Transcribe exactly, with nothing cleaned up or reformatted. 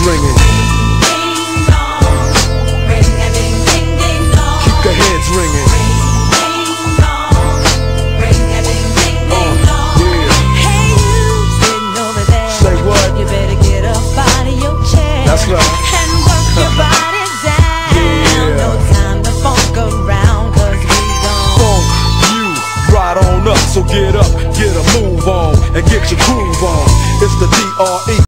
ringing. Keep the heads ringing. That's right. And work your body down. Yeah. No time to funk around, cause we gon' Funk you right on up. So get up, get a move on, and get your groove on. It's the D R E